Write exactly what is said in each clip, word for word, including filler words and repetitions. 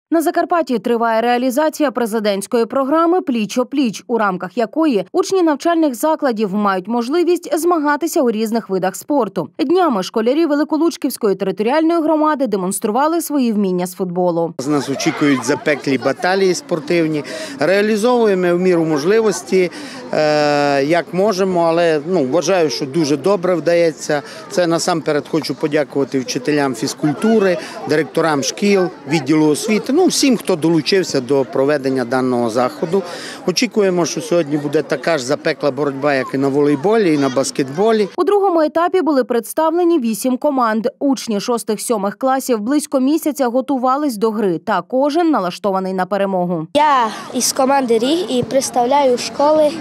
На Закарпатті триває реалізація президентської програми «Пліч-о-пліч», у рамках якої учні навчальних закладів мають можливість змагатися у різних видах спорту. Днями школярі Великолучківської територіальної громади демонстрували свої вміння з футболу. З нас очікують запеклі баталії спортивні. Реалізовуємо в міру можливості, як можемо, але ну, вважаю, що дуже добре вдається. Це насамперед хочу подякувати вчителям фізкультури, директорам шкіл, відділу освіти. Ну, всім, хто долучився до проведення даного заходу. Очікуємо, що сьогодні буде така ж запекла боротьба, як і на волейболі, і на баскетболі. У другому етапі були представлені вісім команд. Учні шостих-сьомих класів близько місяця готувались до гри, та кожен налаштований на перемогу. Я із команди «Ріг» і представляю школи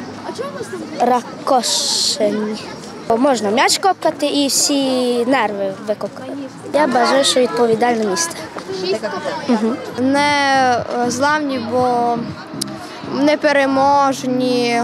Ракошині. Можна м'яч копкати і всі нерви викопкати. Я бажаю, що відповідальне місце. Угу. Не зламні, бо непереможні,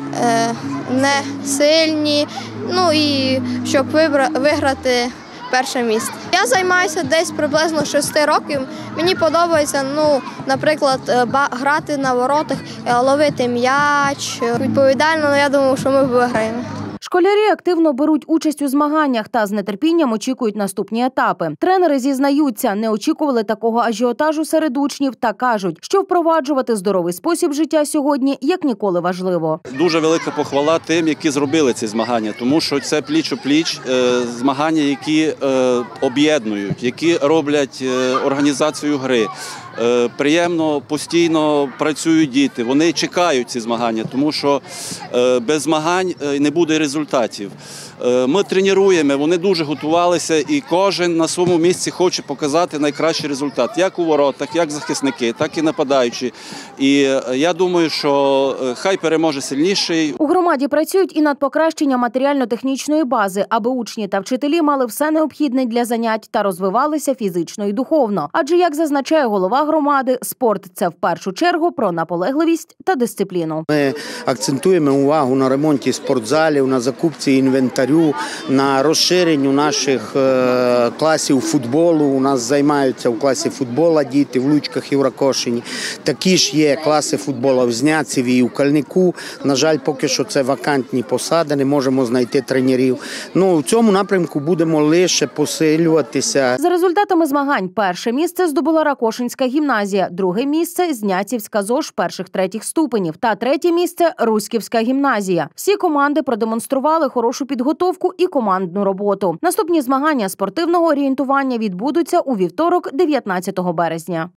не сильні, ну і щоб виграти перше місце. Я займаюся десь приблизно шести років. Мені подобається, ну, наприклад, грати на воротах, ловити м'яч. Відповідально, але я думаю, що ми виграємо. Школярі активно беруть участь у змаганнях та з нетерпінням очікують наступні етапи. Тренери зізнаються, не очікували такого ажіотажу серед учнів та кажуть, що впроваджувати здоровий спосіб життя сьогодні як ніколи важливо. Дуже велика похвала тим, які зробили ці змагання, тому що це пліч-о-пліч, змагання, які об'єднують, які роблять організацію гри. Приємно, постійно працюють діти, вони чекають ці змагання, тому що без змагань не буде результатів. Ми тренуємо, вони дуже готувалися і кожен на своєму місці хоче показати найкращий результат, як у воротах, як захисники, так і нападаючі. І я думаю, що хай переможе сильніший. У громаді працюють і над покращенням матеріально-технічної бази, аби учні та вчителі мали все необхідне для занять та розвивалися фізично і духовно. Адже, як зазначає голова громади, спорт – це в першу чергу про наполегливість та дисципліну. Ми акцентуємо увагу на ремонті спортзалів, на закупці інвентарю, на розширенню наших класів футболу. У нас займаються в класі футболу діти в Лучках і в Ракошині. Такі ж є класи футболу в Зняцеві і у Кальнику. На жаль, поки що це вакантні посади, не можемо знайти тренерів. Ну, в цьому напрямку будемо лише посилюватися. За результатами змагань перше місце здобула Ракошинська гімназія, друге місце – Зняцівська ЗОЖ перших-третіх ступенів та третє місце – Руськівська гімназія. Всі команди продемонстрували хорошу підготовку і командну роботу. Наступні змагання спортивного орієнтування відбудуться у вівторок, дев'ятнадцятого березня.